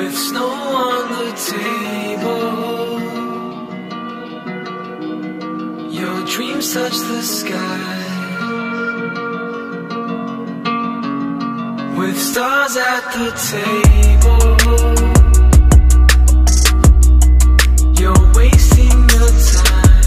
with snow on the table. Your dreams touch the sky, with stars at the table. You're wasting your time.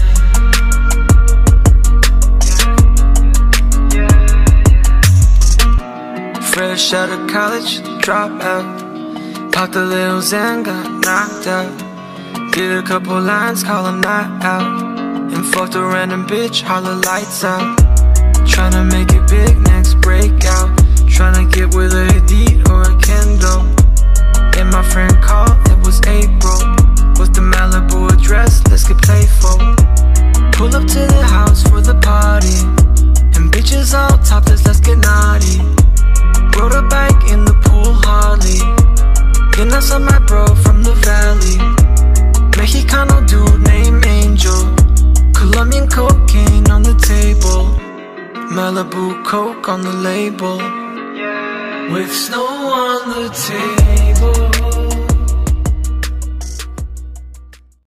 Fresh out of college, dropout. Popped a little Zen, got knocked out. Did a couple lines, call them not out. And fucked a random bitch, holler lights out. Tryna make it big, next breakout. Tryna get with a Hadid or a Kendall. And my friend called, it was April. With the Malibu address, let's get playful. Pull up to the house for the party, and bitches all topless, let's get naughty. Rode a bike in the pool, Harley. Then I saw my bro from the valley, Mexicano dude named Angel. Colombian cocaine on the table, Malibu coke on the label, with snow on the table.